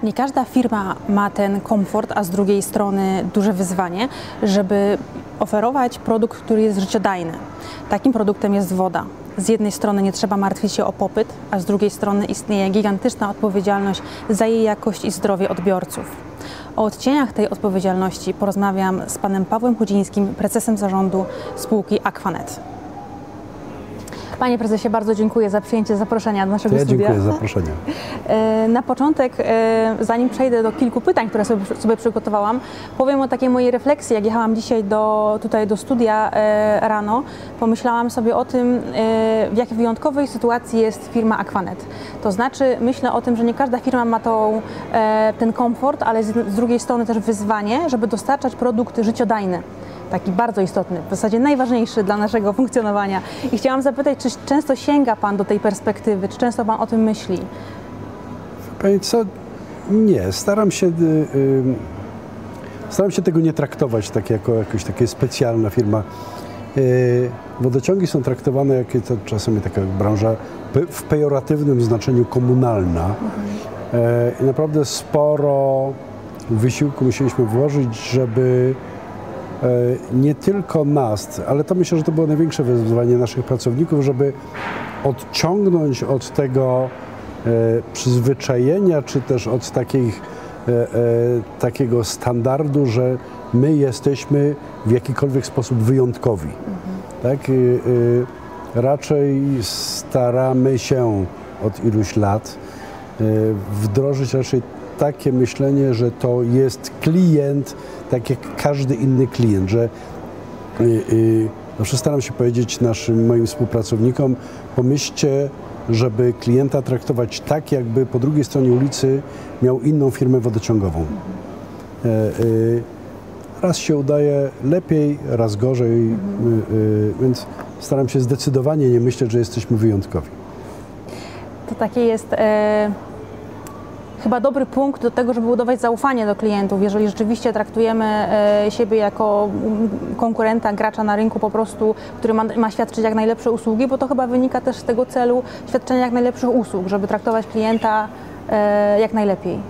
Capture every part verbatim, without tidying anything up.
Nie każda firma ma ten komfort, a z drugiej strony duże wyzwanie, żeby oferować produkt, który jest życiodajny. Takim produktem jest woda. Z jednej strony nie trzeba martwić się o popyt, a z drugiej strony istnieje gigantyczna odpowiedzialność za jej jakość i zdrowie odbiorców. O odcieniach tej odpowiedzialności porozmawiam z panem Pawłem Chudzińskim, prezesem zarządu spółki Aquanet. Panie prezesie, bardzo dziękuję za przyjęcie zaproszenia do naszego ja studia. Dziękuję za zaproszenie. Na początek, zanim przejdę do kilku pytań, które sobie, sobie przygotowałam, powiem o takiej mojej refleksji. Jak jechałam dzisiaj do, tutaj do studia rano, pomyślałam sobie o tym, w jak wyjątkowej sytuacji jest firma Aquanet. To znaczy, myślę o tym, że nie każda firma ma tą, ten komfort, ale z, z drugiej strony też wyzwanie, żeby dostarczać produkt życiodajny. Taki bardzo istotny, w zasadzie najważniejszy dla naszego funkcjonowania. I chciałam zapytać, czy często sięga Pan do tej perspektywy, czy często Pan o tym myśli? Pani co? Nie, staram się, yy, staram się tego nie traktować tak jako jakaś taka specjalna firma. Yy, wodociągi są traktowane jako to czasami taka branża w pejoratywnym znaczeniu komunalna. Mhm. Yy, I naprawdę sporo wysiłku musieliśmy włożyć, żeby nie tylko nas, ale to myślę, że to było największe wyzwanie naszych pracowników, żeby odciągnąć od tego e, przyzwyczajenia, czy też od takich, e, e, takiego standardu, że my jesteśmy w jakikolwiek sposób wyjątkowi. Mhm. Tak? E, e, raczej staramy się od iluś lat e, wdrożyć raczej takie myślenie, że to jest klient, tak jak każdy inny klient, że yy, yy, zawsze staram się powiedzieć naszym moim współpracownikom, pomyślcie, żeby klienta traktować tak, jakby po drugiej stronie ulicy miał inną firmę wodociągową. Yy, yy, raz się udaje lepiej, raz gorzej, mhm. yy, yy, więc staram się zdecydowanie nie myśleć, że jesteśmy wyjątkowi. To takie jest... E... Chyba dobry punkt do tego, żeby budować zaufanie do klientów. Jeżeli rzeczywiście traktujemy e, siebie jako konkurenta, gracza na rynku po prostu, który ma, ma świadczyć jak najlepsze usługi, bo to chyba wynika też z tego celu świadczenia jak najlepszych usług, żeby traktować klienta e, jak najlepiej.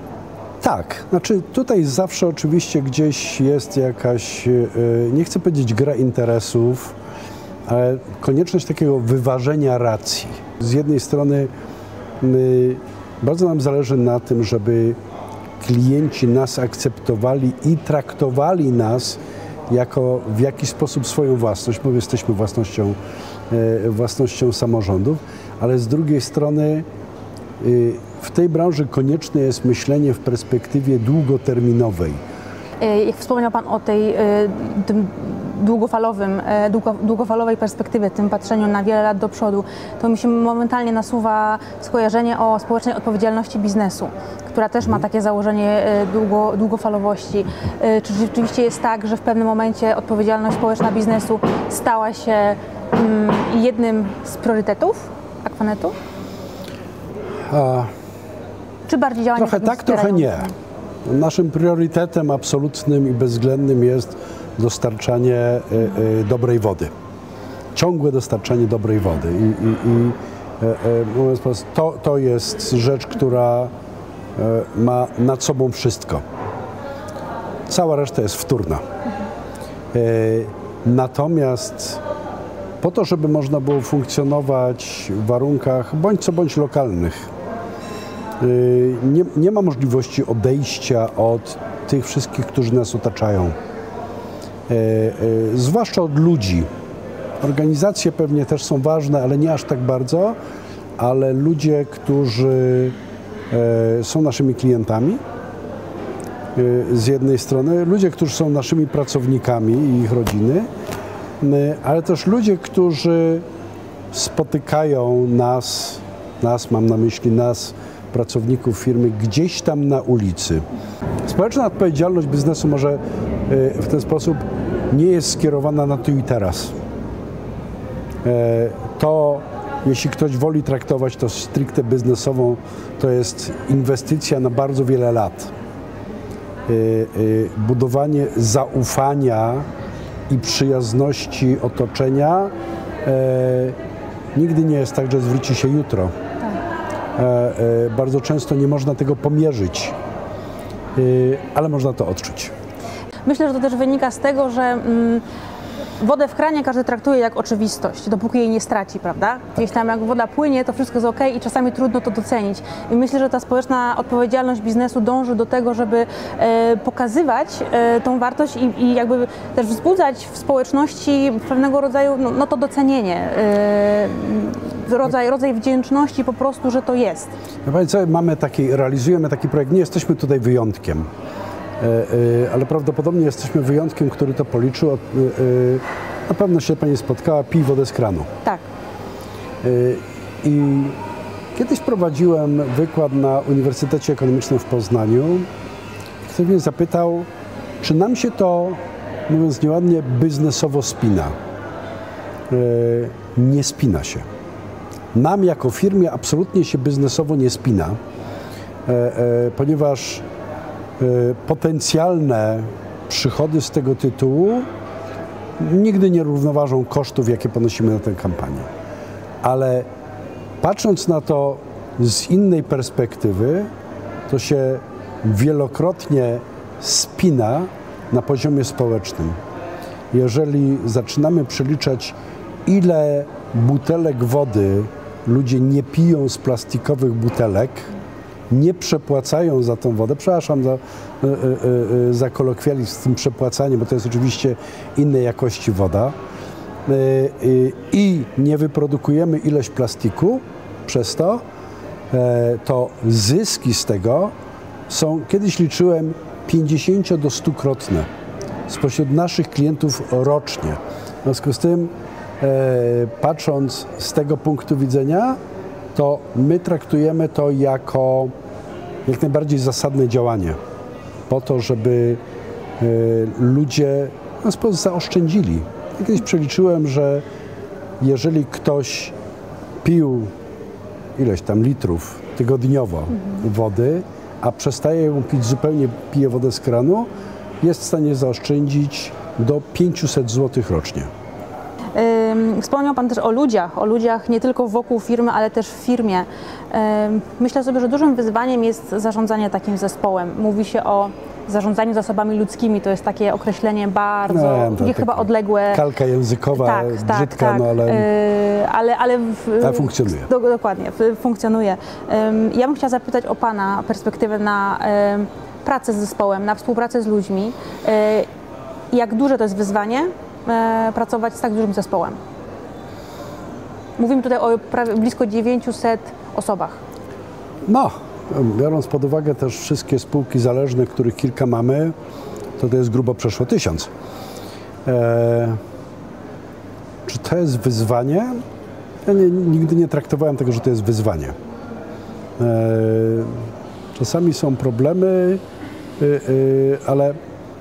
Tak, znaczy tutaj zawsze oczywiście gdzieś jest jakaś, e, nie chcę powiedzieć gra interesów, ale konieczność takiego wyważenia racji. Z jednej strony my bardzo nam zależy na tym, żeby klienci nas akceptowali i traktowali nas jako w jakiś sposób swoją własność, bo jesteśmy własnością, e, własnością samorządów, ale z drugiej strony e, w tej branży konieczne jest myślenie w perspektywie długoterminowej. Jak wspomniał Pan o tej tym długofalowym, długo, długofalowej perspektywie, tym patrzeniu na wiele lat do przodu, to mi się momentalnie nasuwa skojarzenie o społecznej odpowiedzialności biznesu, która też ma takie założenie długo, długofalowości. Czy rzeczywiście jest tak, że w pewnym momencie odpowiedzialność społeczna biznesu stała się jednym z priorytetów Aquanetu? A, Czy bardziej działanie trochę tak, trochę nie. Naszym priorytetem absolutnym i bezwzględnym jest dostarczanie y, y, dobrej wody. Ciągłe dostarczanie dobrej wody. I, i, i y, y, mówiąc po prostu, to, to jest rzecz, która y, ma nad sobą wszystko. Cała reszta jest wtórna. Y, natomiast po to, żeby można było funkcjonować w warunkach bądź co bądź lokalnych, y, nie, nie ma możliwości odejścia od tych wszystkich, którzy nas otaczają. E, e, zwłaszcza od ludzi. Organizacje pewnie też są ważne, ale nie aż tak bardzo, ale ludzie, którzy e, są naszymi klientami e, z jednej strony, ludzie, którzy są naszymi pracownikami i ich rodziny, e, ale też ludzie, którzy spotykają nas, nas mam na myśli nas, pracowników firmy, gdzieś tam na ulicy. Społeczna odpowiedzialność biznesu może w ten sposób nie jest skierowana na tu i teraz. To, jeśli ktoś woli traktować to stricte biznesową, to jest inwestycja na bardzo wiele lat. Budowanie zaufania i przyjazności otoczenia nigdy nie jest tak, że zwróci się jutro. Bardzo często nie można tego pomierzyć, ale można to odczuć. Myślę, że to też wynika z tego, że mm, wodę w kranie każdy traktuje jak oczywistość, dopóki jej nie straci, prawda? Gdzieś tam jak woda płynie, to wszystko jest ok i czasami trudno to docenić. I myślę, że ta społeczna odpowiedzialność biznesu dąży do tego, żeby e, pokazywać e, tą wartość i, i jakby też wzbudzać w społeczności pewnego rodzaju no, no to docenienie, e, rodzaj, rodzaj wdzięczności po prostu, że to jest. Ja powiem co, mamy taki, realizujemy taki projekt, nie jesteśmy tutaj wyjątkiem. Ale prawdopodobnie jesteśmy wyjątkiem, który to policzył. Na pewno się Pani spotkała, pij wodę z kranu. Tak. I kiedyś prowadziłem wykład na Uniwersytecie Ekonomicznym w Poznaniu. Ktoś mnie zapytał, czy nam się to, mówiąc nieładnie, biznesowo spina. Nie spina się. Nam jako firmie absolutnie się biznesowo nie spina, ponieważ potencjalne przychody z tego tytułu nigdy nie równoważą kosztów, jakie ponosimy na tę kampanię. Ale patrząc na to z innej perspektywy, to się wielokrotnie spina na poziomie społecznym. Jeżeli zaczynamy przeliczać, ile butelek wody ludzie nie piją z plastikowych butelek, nie przepłacają za tą wodę, przepraszam za, za kolokwializm z tym przepłacaniem, bo to jest oczywiście innej jakości woda, i nie wyprodukujemy ilość plastiku przez to, to zyski z tego są, kiedyś liczyłem, pięćdziesięcio do stukrotne spośród naszych klientów rocznie. W związku z tym, patrząc z tego punktu widzenia, to my traktujemy to jako jak najbardziej zasadne działanie po to, żeby y, ludzie w ten sposób zaoszczędzili. Ja kiedyś przeliczyłem, że jeżeli ktoś pił ileś tam litrów tygodniowo mhm. wody, a przestaje ją pić zupełnie, pije wodę z kranu, jest w stanie zaoszczędzić do pięćset złotych rocznie. Wspomniał Pan też o ludziach, o ludziach nie tylko wokół firmy, ale też w firmie. Myślę sobie, że dużym wyzwaniem jest zarządzanie takim zespołem. Mówi się o zarządzaniu zasobami ludzkimi, to jest takie określenie bardzo, no, nie, chyba odległe. Kalka językowa, tak, brzydka, tak, no ale... ale, ale, w, ale funkcjonuje. Do, dokładnie, funkcjonuje. Ja bym chciała zapytać o Pana perspektywę na pracę z zespołem, na współpracę z ludźmi. Jak duże to jest wyzwanie pracować z tak dużym zespołem? Mówimy tutaj o prawie blisko dziewięciuset osobach. No, biorąc pod uwagę też wszystkie spółki zależne, których kilka mamy, to to jest grubo przeszło tysiąc. E, czy to jest wyzwanie? Ja nie, nigdy nie traktowałem tego, że to jest wyzwanie. E, czasami są problemy, y, y, ale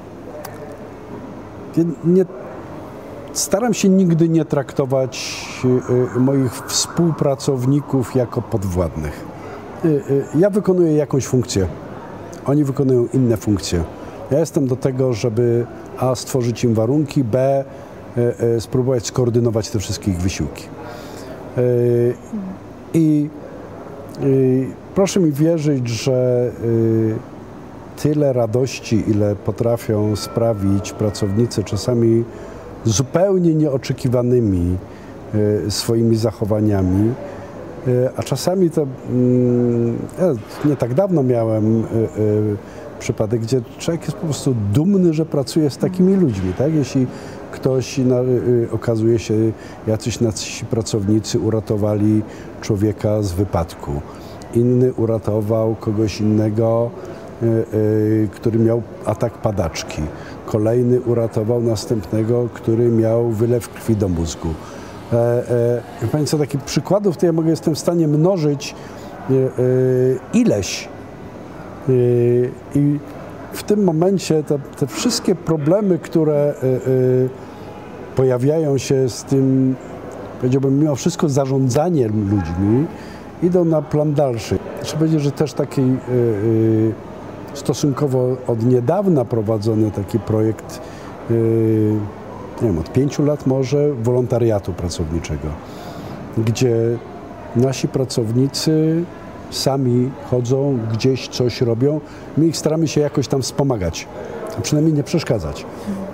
nie staram się nigdy nie traktować y, y, moich współpracowników jako podwładnych. Y, y, ja wykonuję jakąś funkcję, oni wykonują inne funkcje. Ja jestem do tego, żeby a. stworzyć im warunki, b. Y, y, spróbować skoordynować te wszystkie ich wysiłki. Y, I y, proszę mi wierzyć, że y, tyle radości, ile potrafią sprawić pracownicy czasami zupełnie nieoczekiwanymi y, swoimi zachowaniami, y, a czasami to, y, ja nie tak dawno miałem y, y, przypadek, gdzie człowiek jest po prostu dumny, że pracuje z takimi ludźmi, tak? Jeśli ktoś, na, y, okazuje się, jacyś nasi pracownicy uratowali człowieka z wypadku, inny uratował kogoś innego, y, y, który miał atak padaczki. Kolejny uratował następnego, który miał wylew krwi do mózgu. E, e, Państwo, takich przykładów to ja mogę, jestem w stanie mnożyć e, e, ileś. E, I w tym momencie te, te wszystkie problemy, które e, e, pojawiają się z tym, powiedziałbym, mimo wszystko zarządzaniem ludźmi, idą na plan dalszy. Trzeba powiedzieć, że też taki e, e, stosunkowo od niedawna prowadzony taki projekt, yy, nie wiem, od pięciu lat może, wolontariatu pracowniczego, gdzie nasi pracownicy sami chodzą, gdzieś coś robią. My ich staramy się jakoś tam wspomagać, a przynajmniej nie przeszkadzać.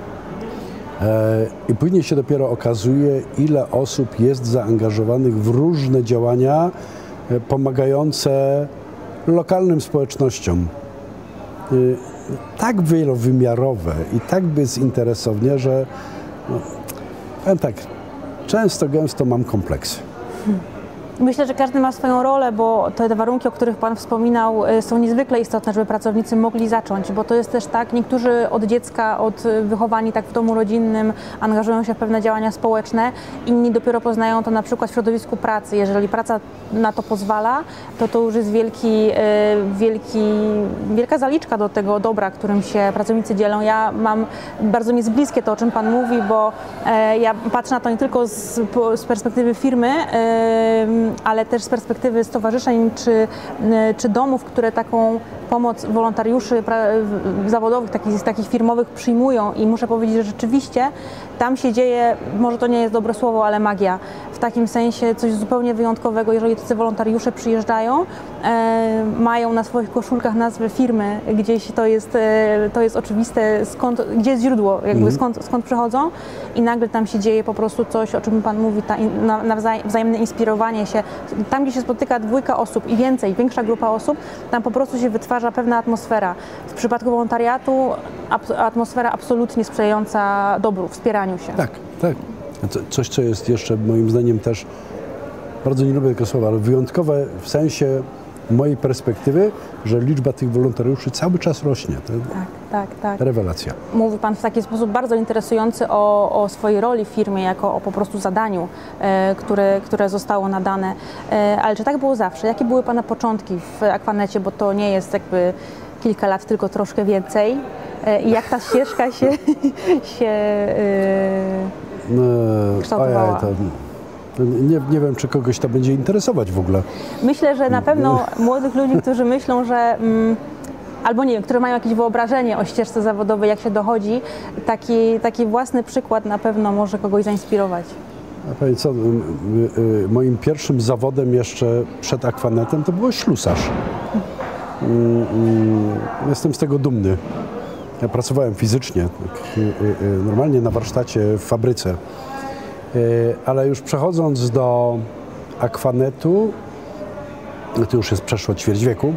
I później się dopiero okazuje, ile osób jest zaangażowanych w różne działania pomagające lokalnym społecznościom. Tak wielowymiarowe i tak bezinteresownie, że no, powiem tak, często, gęsto mam kompleksy. Myślę, że każdy ma swoją rolę, bo te warunki, o których Pan wspominał, są niezwykle istotne, żeby pracownicy mogli zacząć, bo to jest też tak, niektórzy od dziecka, od wychowani tak w domu rodzinnym, angażują się w pewne działania społeczne, inni dopiero poznają to na przykład w środowisku pracy. Jeżeli praca na to pozwala, to to już jest wielki, wielki, wielka zaliczka do tego dobra, którym się pracownicy dzielą. Ja mam bardzo mi jest bliskie to, o czym Pan mówi, bo ja patrzę na to nie tylko z, z perspektywy firmy, ale też z perspektywy stowarzyszeń czy, czy domów, które taką pomoc wolontariuszy zawodowych, takich, takich firmowych przyjmują i muszę powiedzieć, że rzeczywiście tam się dzieje, może to nie jest dobre słowo, ale magia. W takim sensie coś zupełnie wyjątkowego, jeżeli tacy wolontariusze przyjeżdżają, e, mają na swoich koszulkach nazwę firmy, gdzieś to jest, e, to jest oczywiste, skąd, gdzie jest źródło, jakby mhm. skąd, skąd przychodzą i nagle tam się dzieje po prostu coś, o czym Pan mówi, ta in, na, nawzajem, wzajemne inspirowanie się. Tam, gdzie się spotyka dwójka osób i więcej, większa grupa osób, tam po prostu się wytwarza pewna atmosfera. W przypadku wolontariatu atmosfera absolutnie sprzyjająca dobru, wspieraniu się. Tak, tak. Coś, co jest jeszcze moim zdaniem też, bardzo nie lubię tego słowa, ale wyjątkowe w sensie mojej perspektywy, że liczba tych wolontariuszy cały czas rośnie. To tak, tak, tak. Rewelacja. Mówi Pan w taki sposób bardzo interesujący o, o swojej roli w firmie, jako o po prostu zadaniu, e, które, które zostało nadane. E, ale czy tak było zawsze? Jakie były Pana początki w Aquanecie, bo to nie jest jakby kilka lat, tylko troszkę więcej. E, I jak ta ścieżka się, się e, no, kształtowała? Ojej, to... Nie, nie wiem, czy kogoś to będzie interesować w ogóle. Myślę, że na pewno młodych ludzi, którzy myślą, że mm, albo nie wiem, którzy mają jakieś wyobrażenie o ścieżce zawodowej, jak się dochodzi, taki, taki własny przykład na pewno może kogoś zainspirować. A pani co, moim pierwszym zawodem jeszcze przed Aquanetem to było ślusarz. Jestem z tego dumny. Ja pracowałem fizycznie, tak, normalnie na warsztacie w fabryce. Ale już przechodząc do Aquanetu, to już jest przeszło ćwierć wieku,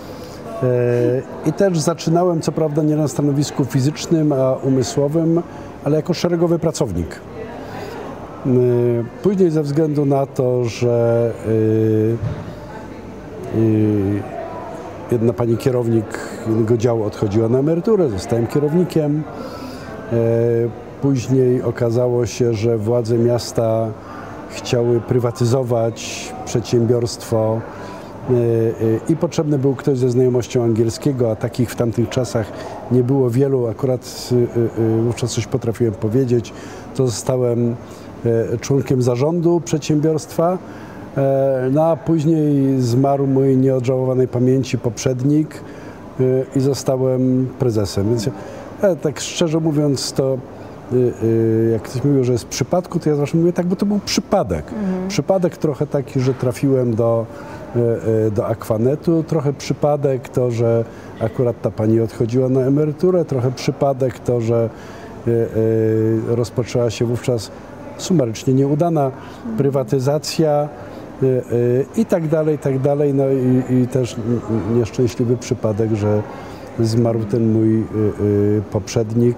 i też zaczynałem, co prawda nie na stanowisku fizycznym, a umysłowym, ale jako szeregowy pracownik. Później ze względu na to, że jedna pani kierownik jednego działu odchodziła na emeryturę, zostałem kierownikiem. Później okazało się, że władze miasta chciały prywatyzować przedsiębiorstwo i potrzebny był ktoś ze znajomością angielskiego, a takich w tamtych czasach nie było wielu. Akurat wówczas coś potrafiłem powiedzieć. To zostałem członkiem zarządu przedsiębiorstwa, no a później zmarł mój nieodżałowanej pamięci poprzednik i zostałem prezesem. Więc ja, tak szczerze mówiąc, to jak ktoś mówił, że jest przypadku, to ja zawsze mówię tak, bo to był przypadek. Mhm. Przypadek trochę taki, że trafiłem do, do Aquanetu, trochę przypadek to, że akurat ta pani odchodziła na emeryturę, trochę przypadek to, że rozpoczęła się wówczas sumarycznie nieudana prywatyzacja i tak dalej, i tak dalej. No i, i też nieszczęśliwy przypadek, że zmarł ten mój poprzednik.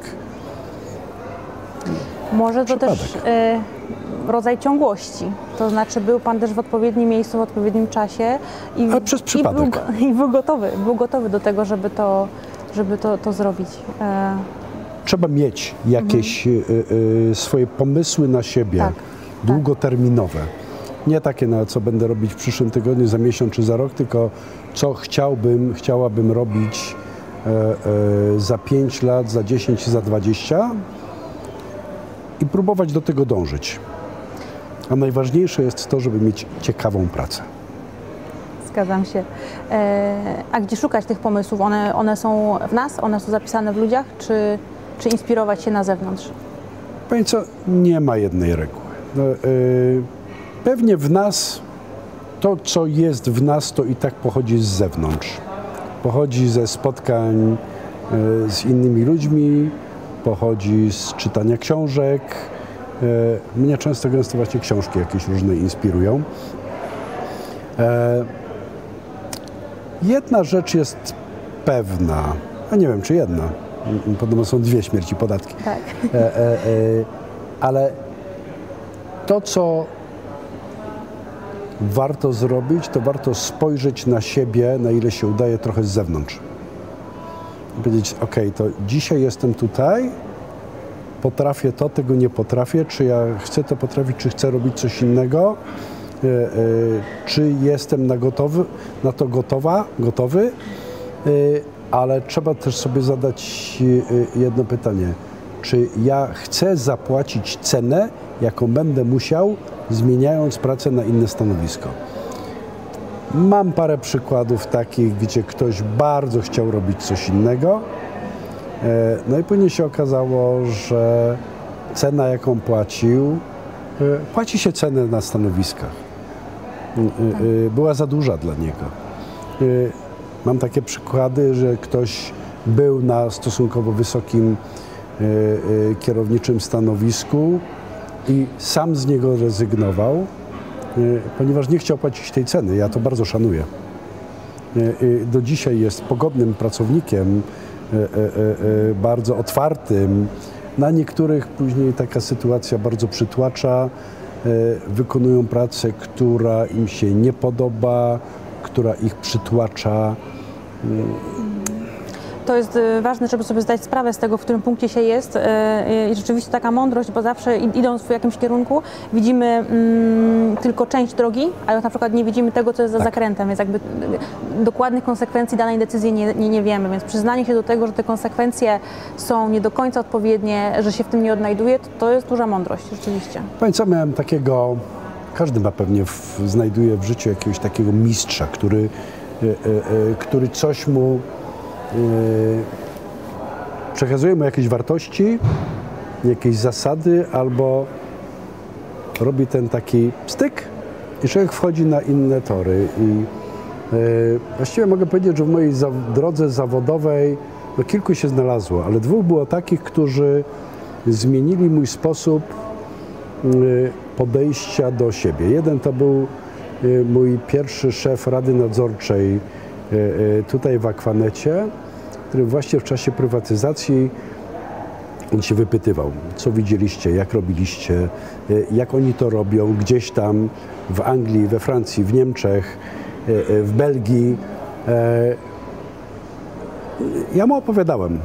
Może to też y, rodzaj ciągłości, to znaczy był Pan też w odpowiednim miejscu, w odpowiednim czasie i, Ale przez przypadek. I, był, i był gotowy, był gotowy do tego, żeby to, żeby to, to zrobić. E... Trzeba mieć jakieś mhm. y, y, swoje pomysły na siebie, tak, długoterminowe. Tak. Nie takie, na co będę robić w przyszłym tygodniu, za miesiąc czy za rok, tylko co chciałbym, chciałabym robić e, e, za pięć lat, za dziesięć, za dwadzieścia. I próbować do tego dążyć. A najważniejsze jest to, żeby mieć ciekawą pracę. Zgadzam się. E, a gdzie szukać tych pomysłów? One, one są w nas? One są zapisane w ludziach? Czy, czy inspirować się na zewnątrz? Pani co, nie ma jednej reguły. No, y, pewnie w nas to, co jest w nas, to i tak pochodzi z zewnątrz. Pochodzi ze spotkań y, z innymi ludźmi, pochodzi z czytania książek. Y, mnie często gęsto właśnie książki jakieś różne inspirują. E, jedna rzecz jest pewna, a nie wiem, czy jedna. Podobno są dwie śmierci podatki. Tak. E, e, e, ale to, co warto zrobić, to warto spojrzeć na siebie, na ile się udaje, trochę z zewnątrz. I powiedzieć, ok, to dzisiaj jestem tutaj, potrafię to, tego nie potrafię, czy ja chcę to potrafić, czy chcę robić coś innego, e, e, czy jestem na, gotowy, na to gotowa, gotowy, e, ale trzeba też sobie zadać e, jedno pytanie. Czy ja chcę zapłacić cenę, jaką będę musiał, zmieniając pracę na inne stanowisko? Mam parę przykładów takich, gdzie ktoś bardzo chciał robić coś innego, no i później się okazało, że cena, jaką płacił, płaci się cenę na stanowiskach, była za duża dla niego. Mam takie przykłady, że ktoś był na stosunkowo wysokim kierowniczym stanowisku i sam z niego rezygnował, ponieważ nie chciał płacić tej ceny. Ja to bardzo szanuję. Do dzisiaj jest pogodnym pracownikiem, bardzo otwartym. Na niektórych później taka sytuacja bardzo przytłacza. Wykonują pracę, która im się nie podoba, która ich przytłacza. To jest ważne, żeby sobie zdać sprawę z tego, w którym punkcie się jest i rzeczywiście taka mądrość, bo zawsze idąc w jakimś kierunku widzimy mm, tylko część drogi, ale na przykład nie widzimy tego, co jest za tak. zakrętem, więc jakby dokładnych konsekwencji danej decyzji nie, nie, nie wiemy, więc przyznanie się do tego, że te konsekwencje są nie do końca odpowiednie, że się w tym nie odnajduje, to, to jest duża mądrość rzeczywiście. Pamiętam, miałem takiego, każdy ma pewnie w, znajduje w życiu jakiegoś takiego mistrza, który, y, y, y, który coś mu Yy, przekazuje mu jakieś wartości, jakieś zasady, albo robi ten taki styk i człowiek wchodzi na inne tory. I yy, właściwie mogę powiedzieć, że w mojej za drodze zawodowej no, kilku się znalazło, ale dwóch było takich, którzy zmienili mój sposób yy, podejścia do siebie. Jeden to był yy, mój pierwszy szef Rady Nadzorczej tutaj w Aquanecie, który właśnie w czasie prywatyzacji on się wypytywał, co widzieliście, jak robiliście, jak oni to robią, gdzieś tam w Anglii, we Francji, w Niemczech, w Belgii. Ja mu opowiadałem.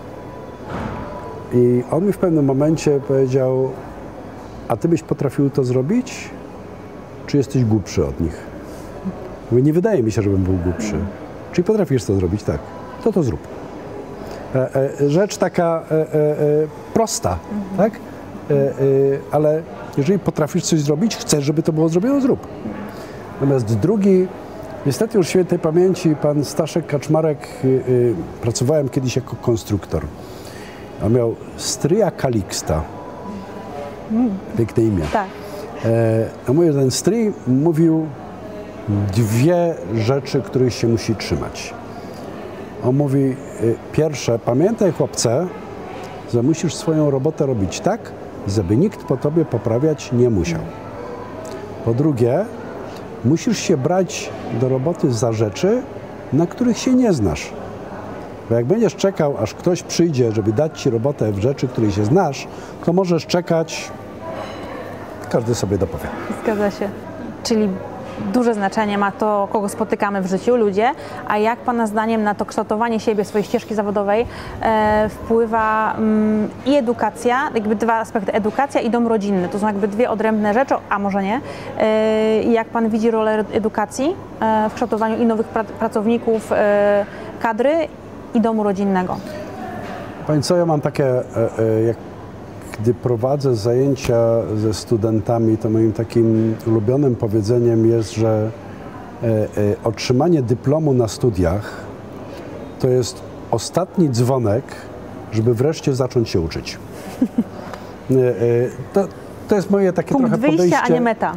I on mi w pewnym momencie powiedział, a ty byś potrafił to zrobić, czy jesteś głupszy od nich? Mówię, nie wydaje mi się, żebym był głupszy. Mhm. Czyli potrafisz to zrobić? Tak. To to zrób. E, e, rzecz taka e, e, prosta, mhm. tak? E, e, ale jeżeli potrafisz coś zrobić, chcesz, żeby to było zrobione, zrób. Natomiast drugi, niestety już świętej pamięci, pan Staszek Kaczmarek, e, e, pracowałem kiedyś jako konstruktor. On miał stryja Kaliksta. Mm. Piękne imię. Tak. E, a mój ten stryj mówił dwie rzeczy, których się musi trzymać. On mówi, pierwsze, pamiętaj chłopcze, że musisz swoją robotę robić tak, żeby nikt po tobie poprawiać nie musiał. Po drugie, musisz się brać do roboty za rzeczy, na których się nie znasz. Bo jak będziesz czekał, aż ktoś przyjdzie, żeby dać ci robotę w rzeczy, której się znasz, to możesz czekać, każdy sobie dopowie. Zgadza się. Czyli duże znaczenie ma to, kogo spotykamy w życiu, ludzie, a jak Pana zdaniem na to kształtowanie siebie, swojej ścieżki zawodowej e, wpływa mm, i edukacja, jakby dwa aspekty, edukacja i dom rodzinny, to są jakby dwie odrębne rzeczy, a może nie. E, jak Pan widzi rolę edukacji e, w kształtowaniu i nowych pra pracowników, e, kadry i domu rodzinnego? Pani co, ja mam takie, e, e, jak gdy prowadzę zajęcia ze studentami, to moim takim ulubionym powiedzeniem jest, że e, e, otrzymanie dyplomu na studiach to jest ostatni dzwonek, żeby wreszcie zacząć się uczyć. E, e, to, to jest moje takie Punkt trochę wyjścia, podejście. a nie meta.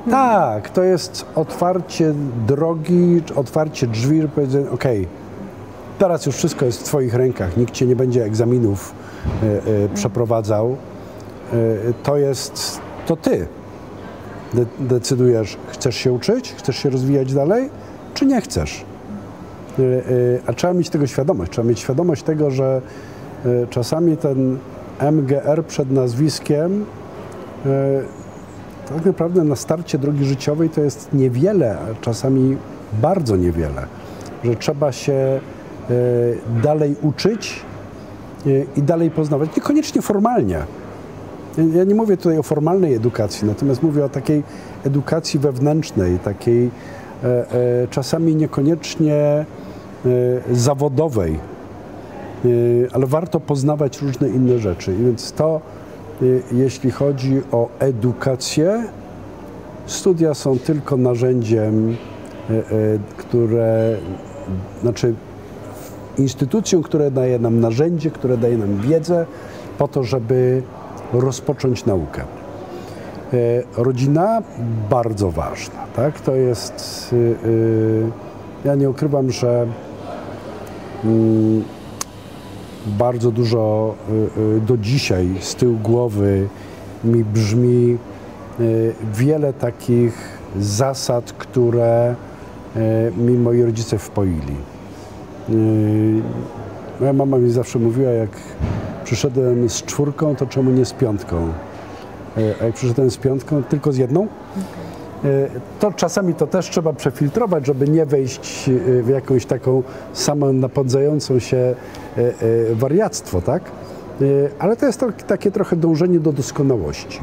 Tak, to jest otwarcie drogi, otwarcie drzwi, że powiedzenie, okej, teraz już wszystko jest w twoich rękach, nikt cię nie będzie egzaminów y, y, przeprowadzał. Y, to jest, to ty de decydujesz, chcesz się uczyć, chcesz się rozwijać dalej, czy nie chcesz. Y, y, a trzeba mieć tego świadomość, trzeba mieć świadomość tego, że y, czasami ten M G R przed nazwiskiem y, tak naprawdę na starcie drogi życiowej to jest niewiele, a czasami bardzo niewiele, że trzeba się y, dalej uczyć y, i dalej poznawać, niekoniecznie formalnie. Ja nie mówię tutaj o formalnej edukacji, natomiast mówię o takiej edukacji wewnętrznej, takiej e, e, czasami niekoniecznie e, zawodowej, e, ale warto poznawać różne inne rzeczy. I więc to, e, jeśli chodzi o edukację, studia są tylko narzędziem, e, e, które, znaczy instytucją, które daje nam narzędzie, które daje nam wiedzę po to, żeby rozpocząć naukę. E, rodzina bardzo ważna, tak? To jest, y, y, ja nie ukrywam, że y, bardzo dużo y, y, do dzisiaj z tyłu głowy mi brzmi y, wiele takich zasad, które y, mi moi rodzice wpoili. Y, moja mama mi zawsze mówiła, jak przyszedłem z czwórką, to czemu nie z piątką? A jak przyszedłem z piątką, tylko z jedną? To czasami to też trzeba przefiltrować, żeby nie wejść w jakąś taką samonapędzającą się wariactwo, tak? Ale to jest to, takie trochę dążenie do doskonałości.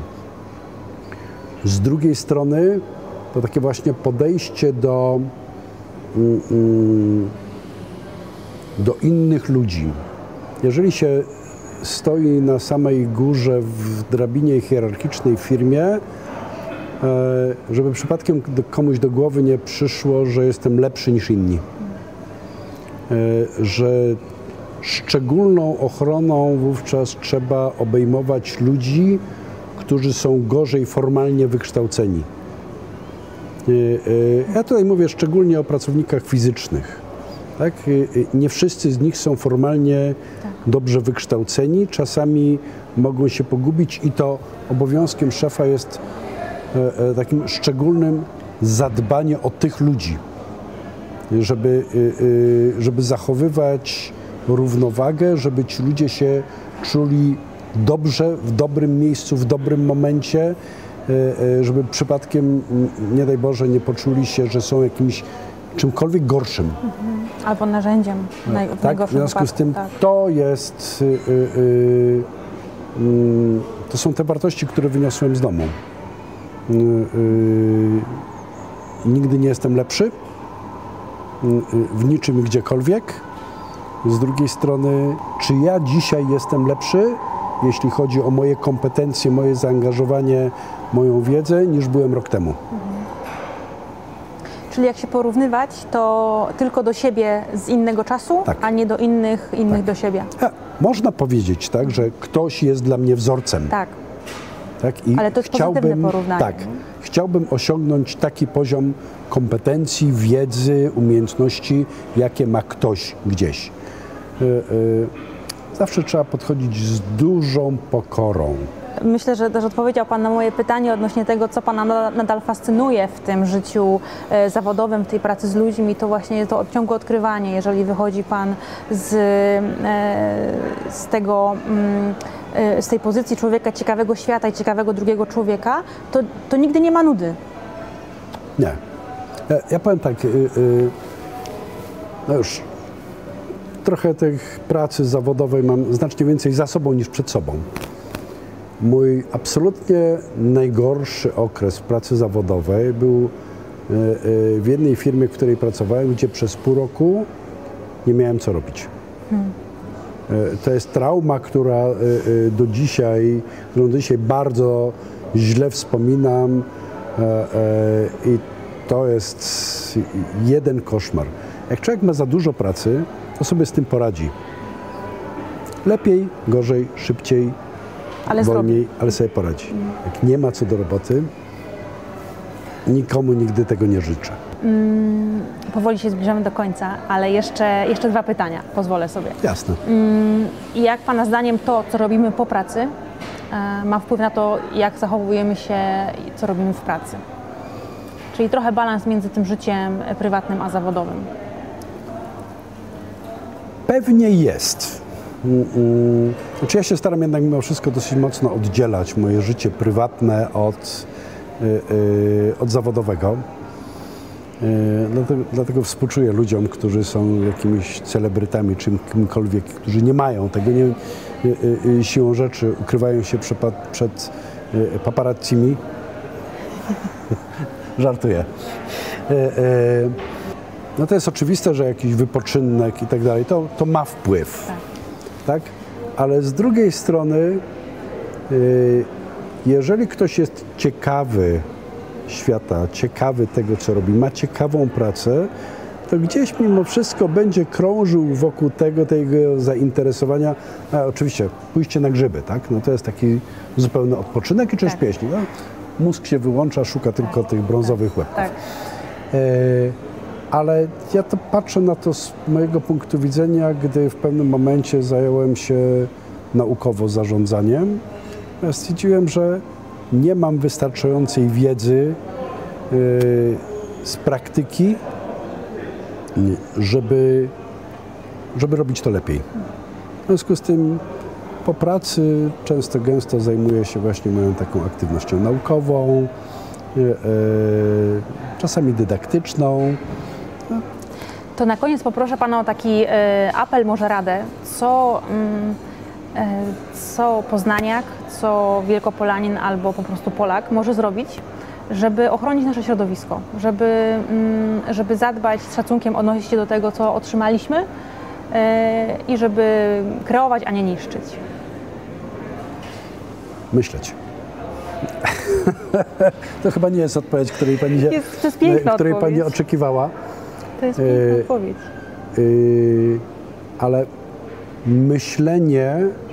Z drugiej strony to takie właśnie podejście do, do innych ludzi. Jeżeli się stoi na samej górze w drabinie hierarchicznej w firmie, żeby przypadkiem komuś do głowy nie przyszło, że jestem lepszy niż inni. Że szczególną ochroną wówczas trzeba obejmować ludzi, którzy są gorzej formalnie wykształceni. Ja tutaj mówię szczególnie o pracownikach fizycznych. Tak? Nie wszyscy z nich są formalnie tak. dobrze wykształceni, czasami mogą się pogubić i to obowiązkiem szefa jest e, e, takim szczególnym zadbanie o tych ludzi, żeby, e, e, żeby zachowywać równowagę, żeby ci ludzie się czuli dobrze, w dobrym miejscu, w dobrym momencie, e, e, żeby przypadkiem, nie daj Boże, nie poczuli się, że są jakimś czymkolwiek gorszym. Mhm. Albo narzędziem w, naj, w tak, najgorszym w związku wypadku, z tym tak. to jest, yy, yy, yy, to są te wartości, które wyniosłem z domu. Yy, yy, nigdy nie jestem lepszy yy, w niczym i gdziekolwiek. Z drugiej strony, czy ja dzisiaj jestem lepszy, jeśli chodzi o moje kompetencje, moje zaangażowanie, moją wiedzę, niż byłem rok temu. Mhm. Czyli jak się porównywać, to tylko do siebie z innego czasu, tak. a nie do innych, innych tak. do siebie. Ja, można powiedzieć, tak, że ktoś jest dla mnie wzorcem. Tak. tak? I ale to jest chciałbym, pozytywne porównanie. Tak. Chciałbym osiągnąć taki poziom kompetencji, wiedzy, umiejętności, jakie ma ktoś gdzieś. Yy, yy, zawsze trzeba podchodzić z dużą pokorą. Myślę, że też odpowiedział Pan na moje pytanie odnośnie tego, co Pana nadal fascynuje w tym życiu zawodowym, w tej pracy z ludźmi, to właśnie to ciągłe odkrywanie. Jeżeli wychodzi Pan z, z tego, z tej pozycji człowieka ciekawego świata i ciekawego drugiego człowieka, to, to nigdy nie ma nudy. Nie. Ja, ja powiem tak, yy, yy, no już trochę tej pracy zawodowej mam znacznie więcej za sobą niż przed sobą. Mój absolutnie najgorszy okres w pracy zawodowej był w jednej firmie, w której pracowałem, gdzie przez pół roku nie miałem co robić. Hmm. To jest trauma, która do dzisiaj, którą do dzisiaj bardzo źle wspominam i to jest jeden koszmar. Jak człowiek ma za dużo pracy, to sobie z tym poradzi. Lepiej, gorzej, szybciej, ale wolniej, zrobi. ale sobie poradzi. Jak nie ma co do roboty, nikomu nigdy tego nie życzę. Mm, powoli się zbliżamy do końca, ale jeszcze, jeszcze dwa pytania, pozwolę sobie. Jasne. Mm, jak Pana zdaniem to, co robimy po pracy, e, ma wpływ na to, jak zachowujemy się i co robimy w pracy? Czyli trochę balans między tym życiem prywatnym a zawodowym. Pewnie jest. Mm, mm. Znaczy ja się staram jednak mimo wszystko dosyć mocno oddzielać moje życie prywatne od, yy, yy, od zawodowego. Yy, dlatego, dlatego współczuję ludziom, którzy są jakimiś celebrytami czy kimkolwiek, którzy nie mają tego, nie, yy, yy, siłą rzeczy ukrywają się przed, przed yy, paparazzimi. Żartuję. Yy, yy. No to jest oczywiste, że jakiś wypoczynek i tak dalej, to, to ma wpływ, tak. tak? Ale z drugiej strony, yy, jeżeli ktoś jest ciekawy świata, ciekawy tego, co robi, ma ciekawą pracę, to gdzieś mimo wszystko będzie krążył wokół tego, tego zainteresowania. A oczywiście pójście na grzyby, tak? No to jest taki zupełny odpoczynek i część tak. pieśni. No? Mózg się wyłącza, szuka tylko tak. tych brązowych tak. łebków. Tak. Yy, Ale ja to patrzę na to z mojego punktu widzenia, gdy w pewnym momencie zająłem się naukowo zarządzaniem. Ja stwierdziłem, że nie mam wystarczającej wiedzy yy, z praktyki, żeby, żeby robić to lepiej. W związku z tym po pracy często gęsto zajmuję się właśnie moją taką aktywnością naukową, yy, yy, czasami dydaktyczną. To na koniec poproszę Pana o taki y, apel, może radę, co, y, co poznaniak, co wielkopolanin albo po prostu Polak może zrobić, żeby ochronić nasze środowisko, żeby, y, żeby zadbać z szacunkiem, odnosić się do tego, co otrzymaliśmy y, i żeby kreować, a nie niszczyć. Myśleć. To chyba nie jest odpowiedź, której Pani, się, jest, to jest piękna której odpowiedź. Pani oczekiwała. To jest piękna yy, odpowiedź. Yy, ale myślenie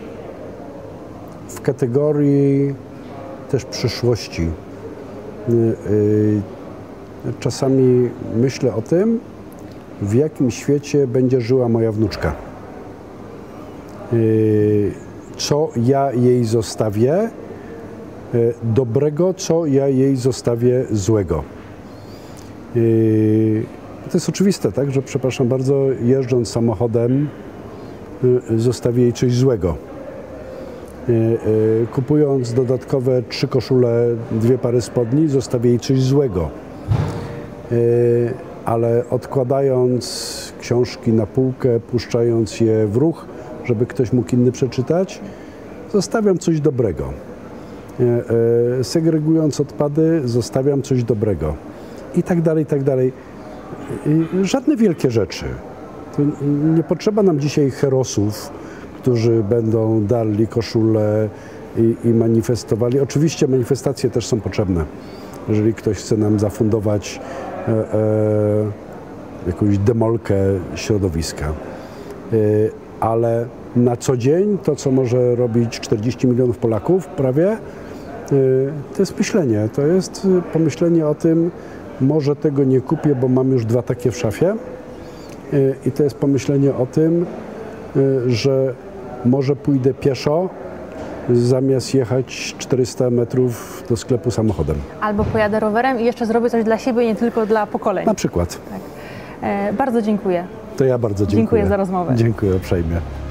w kategorii też przyszłości. Yy, yy, czasami myślę o tym, w jakim świecie będzie żyła moja wnuczka. Yy, co ja jej zostawię yy, dobrego, co ja jej zostawię złego. Yy, To jest oczywiste, tak, że przepraszam bardzo, jeżdżąc samochodem y, zostawię jej coś złego. Y, y, kupując dodatkowe trzy koszule, dwie pary spodni, zostawię jej coś złego. Y, ale odkładając książki na półkę, puszczając je w ruch, żeby ktoś mógł inny przeczytać, zostawiam coś dobrego. Y, y, segregując odpady, zostawiam coś dobrego. I tak dalej, i tak dalej. Żadne wielkie rzeczy. Nie potrzeba nam dzisiaj herosów, którzy będą darli koszule i, i manifestowali. Oczywiście manifestacje też są potrzebne. Jeżeli ktoś chce nam zafundować e, e, jakąś demolkę środowiska. E, ale na co dzień to, co może robić czterdzieści milionów Polaków prawie, e, to jest myślenie. To jest pomyślenie o tym, może tego nie kupię, bo mam już dwa takie w szafie. I to jest pomyślenie o tym, że może pójdę pieszo, zamiast jechać czterysta metrów do sklepu samochodem. Albo pojadę rowerem i jeszcze zrobię coś dla siebie, nie tylko dla pokoleń. Na przykład. Tak. E, bardzo dziękuję. To ja bardzo dziękuję. Dziękuję za rozmowę. Dziękuję uprzejmie.